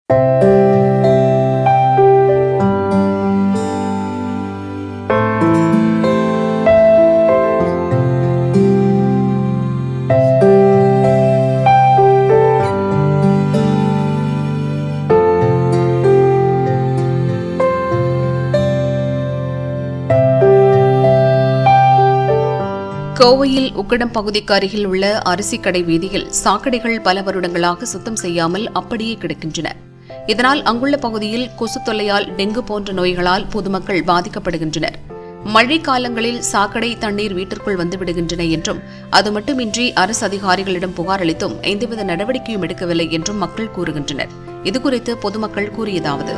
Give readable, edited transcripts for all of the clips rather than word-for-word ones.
கோவையில் உக்கடம் பகுதிக்கு அருகில் உள்ள அரிசி கடை வீதியில் சாக்கடைகள் பல வருடங்களாக சுத்தம் செய்யாமல் அப்படியே கிடக்கின்றன. இதனால் அங்குள்ள பகுதியில் கொசு தொல்லையால் டெங்கு போன்ற நோய்களால் பொதுமக்கள் பாதிக்கப்படுகின்றனர். மழை காலங்களில் சாக்கடை தண்ணீர் வீட்டிற்குள் வந்துவிடுகின்றன என்றும், அது மட்டுமின்றி அரசு அதிகாரிகளிடம் புகார் அளித்தும் எந்தவித நடவடிக்கையும் எடுக்கவில்லை என்றும் மக்கள் கூறுகின்றனர். இதுகுறித்து பொதுமக்கள் கூறியதாவது: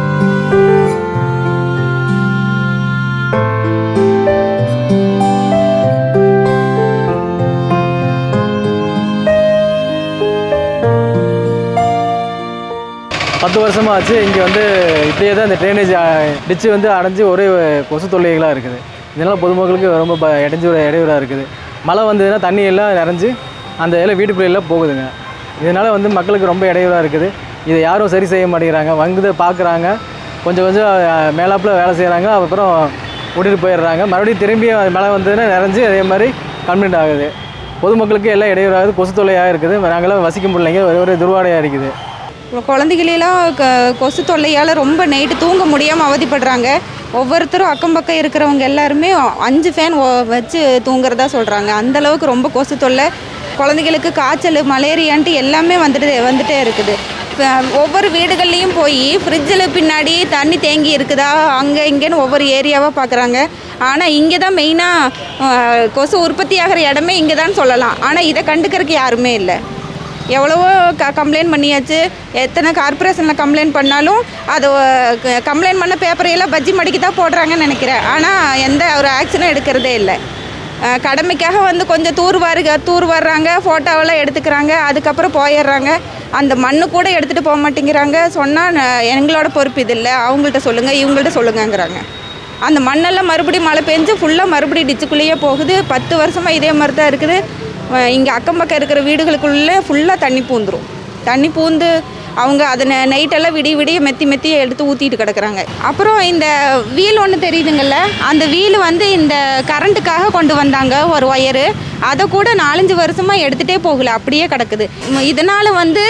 பத்து வருஷமாக ஆச்சு. இங்கே இப்படியே தான் இந்த ட்ரைனேஜ் டிச்சு அடைஞ்சு ஒரே கொசு தொல்லைகளாக இருக்குது. இதனால் பொதுமக்களுக்கு ரொம்ப இடையூறாக இருக்குது. மழை வந்ததுன்னா தண்ணி எல்லாம் நிறைஞ்சு அந்த எல்லாம் வீட்டுக்குள்ளெல்லாம் போகுதுங்க. இதனால் மக்களுக்கு ரொம்ப இடையூறாக இருக்குது. இதை யாரும் சரி செய்ய மாட்டேங்கிறாங்க. பார்க்குறாங்க, கொஞ்சம் மேலாப்பில் வேலை செய்கிறாங்க, அப்புறம் விட்டுட்டு போயிடுறாங்க. மறுபடியும் திரும்பி மழை வந்ததுன்னா நிறைஞ்சு அதே மாதிரி கம்ப்ளைண்ட் ஆகுது. பொதுமக்களுக்கு எல்லாம் இடையூறாகுது, கொசு தொல்லையாக இருக்குது. நாங்களாம் வசிக்க முடியலைங்க, ஒரு துர்வாடையாக இருக்குது. குழந்தைகளெல்லாம் கொசு தொல்லையால் ரொம்ப நைட்டு தூங்க முடியாமல் அவதிப்படுறாங்க. ஒவ்வொருத்தரும் அக்கம் பக்கம் இருக்கிறவங்க எல்லாருமே 5 ஃபேன் வச்சு தூங்குறதா சொல்கிறாங்க. அந்தளவுக்கு ரொம்ப கொசு தொல்லை. குழந்தைகளுக்கு காய்ச்சல், மலேரியான்ட்டு எல்லாமே வந்துட்டே இருக்குது. ஒவ்வொரு வீடுகள்லேயும் போய் ஃப்ரிட்ஜில் பின்னாடி தண்ணி தேங்கி இருக்குதா அங்கே இங்கேன்னு ஒவ்வொரு ஏரியாவாக பார்க்குறாங்க. ஆனால் இங்கே தான் மெயினாக கொசு உற்பத்தி ஆகிற இடமே இங்கே தான் சொல்லலாம். ஆனால் இதை கண்டுக்கிறதுக்கு யாருமே இல்லை. எவ்வளவோ கம்ப்ளைண்ட் பண்ணியாச்சு. எத்தனை கார்பரேஷனில் கம்ப்ளைண்ட் பண்ணாலும் அது கம்ப்ளைண்ட் பண்ண பேப்பரையெல்லாம் பஜ்ஜி மடிக்கு தான் போடுறாங்கன்னு நினைக்கிறேன். ஆனால் எந்த ஒரு ஆக்ஷனும் எடுக்கிறதே இல்லை. கடமைக்காக கொஞ்சம் தூர் வர்றாங்க, ஃபோட்டோவெல்லாம் எடுத்துக்கிறாங்க, அதுக்கப்புறம் போயிடுறாங்க. அந்த மண்ணு கூட எடுத்துகிட்டு போக மாட்டேங்கிறாங்க. சொன்னால் எங்களோட பொறுப்பு இது இல்லை, அவங்கள்ட்ட சொல்லுங்கள், இவங்கள்ட்ட சொல்லுங்கங்கிறாங்க. அந்த மண்ணெல்லாம் மறுபடியும் மழை பெஞ்சு ஃபுல்லாக மறுபடியும் டிச்சுக்குள்ளேயே போகுது. 10 வருஷமாக இதே மாதிரி தான் இருக்குது. இங்கே அக்கம் பக்கம் இருக்கிற வீடுகளுக்குள்ளே ஃபுல்லாக தண்ணி பூந்துடும். தண்ணி பூந்து அவங்க அதை நைட்டெல்லாம் விடிய மெத்தி எடுத்து ஊற்றிட்டு கிடக்குறாங்க. அப்புறம் இந்த வீல் ஒன்று தெரியுதுங்கள்ல, அந்த வீல் இந்த கரண்ட்டுக்காக கொண்டு வந்தாங்க ஒரு ஒயரு. அதை கூட 4-5 வருஷமாக எடுத்துகிட்டே போகல, அப்படியே கிடக்குது. இதனால்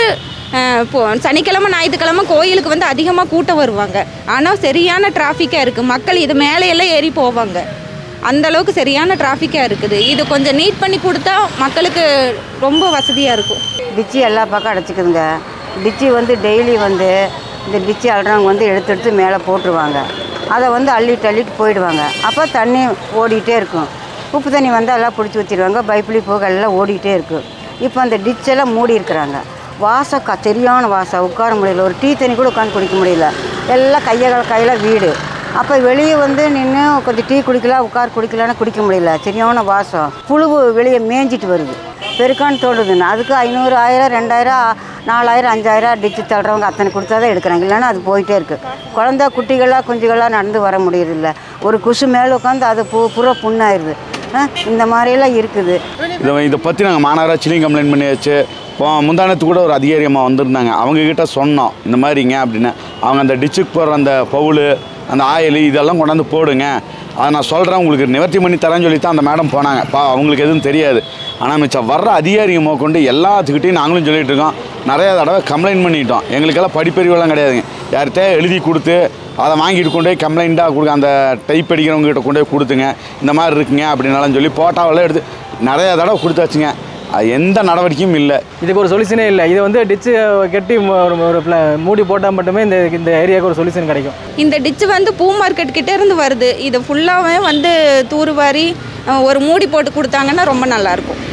சனிக்கிழமை ஞாயிற்றுக்கிழமை கோயிலுக்கு அதிகமாக கூட்டம் வருவாங்க. ஆனால் சரியான டிராஃபிக்காக இருக்குது. மக்கள் இது மேலையெல்லாம் ஏறி போவாங்க. அந்தளவுக்கு சரியான டிராஃபிக்காக இருக்குது. இது கொஞ்சம் நீட் பண்ணி கொடுத்தா மக்களுக்கு ரொம்ப வசதியாக இருக்கும். டிச்சி எல்லா பக்கம் அடைச்சிக்குதுங்க. டிச்சி டெய்லி இந்த டிச்சி அல்றவங்க எடுத்து மேலே போட்டுருவாங்க. அதை அள்ளிட்டு போயிடுவாங்க. அப்போ தண்ணி ஓடிக்கிட்டே இருக்கும். உப்பு தண்ணி எல்லாம் பிடிச்சி ஊற்றிடுவாங்க. பைப்லி போக எல்லாம் ஓடிக்கிட்டே இருக்கும். இப்போ அந்த டிச்செல்லாம் மூடி இருக்கிறாங்க. வாசம் சரியான வாசம், உட்கார முடியல. ஒரு டீ தண்ணி கூட உட்காந்து குடிக்க முடியல. எல்லாம் கையில் வீடு. அப்போ வெளியே நின்று கொஞ்சம் டீ குடிக்கலாம், குடிக்கலான்னு குடிக்க முடியல. சரியான வாசம். புழு வெளியே மேய்ஞ்சிட்டு வருது. பெருக்கான்னு தோடுதுன்னு அதுக்கு 500, 1000, 2000, 4000, 5000 டிச்சு தள்ளுறவங்க அத்தனை கொடுத்தா தான் எடுக்கிறாங்க. இல்லைன்னா அது போயிட்டே இருக்குது. குட்டிகளாக குஞ்சுகளாக நடந்து வர முடியறதில்ல. ஒரு குசு மேலே உட்காந்து அது பூரா புண்ணாயிருது. இந்த மாதிரியெல்லாம் இருக்குது. இதை பற்றி நாங்கள் மாநகராட்சிலையும் கம்ப்ளைண்ட் பண்ணியாச்சு. முந்தானத்து கூட ஒரு அதிகாரி அம்மா வந்திருந்தாங்க. அவங்கக்கிட்ட சொன்னோம் இந்த மாதிரிங்க அப்படின்னு. அவங்க அந்த டிச்சுக்கு போடுற அந்த பவுல், அந்த ஆயில் இதெல்லாம் கொண்டாந்து போடுங்க, அதை நான் சொல்கிறேன், உங்களுக்கு நிவர்த்தி பண்ணி தரேன்னு சொல்லி தான் அந்த மேடம் போனாங்க. அவங்களுக்கு எதுவும் தெரியாது. ஆனால் மிச்சம் வர்ற அதிகாரிங்க கொண்டு எல்லாத்துக்கிட்டையும் நாங்களும் சொல்லிகிட்டு இருக்கோம். நிறையா தடவை கம்ப்ளைண்ட் பண்ணிட்டோம். எங்களுக்கெல்லாம் படிப்பறிவெல்லாம் கிடையாதுங்க. யார்கிட்ட எழுதி கொடுத்து அதை வாங்கிட்டு கொண்டு போய் கம்ப்ளைண்ட்டாக கொடுங்க, அந்த டைப் அடிக்கிறவங்ககிட்ட கொண்டு போய் கொடுத்துங்க, இந்த மாதிரி இருக்குங்க அப்படின்னாலும் சொல்லி போட்டாவெல்லாம் எடுத்து நிறையா தடவை கொடுத்தாச்சுங்க. எந்த நடவடிக்கையும் இல்லை. இதுக்கு ஒரு சொல்யூஷனே இல்லை. இதை டிச்சு கட்டி ஒரு மூடி போட்டால் மட்டுமே இந்த ஏரியாவுக்கு ஒரு சொல்யூஷன் கிடைக்கும். இந்த டிச்சு பூ மார்க்கெட் கிட்டே இருந்து வருது. இதை ஃபுல்லாகவே தூர்வாரி ஒரு மூடி போட்டு கொடுத்தாங்கன்னா ரொம்ப நல்லாயிருக்கும்.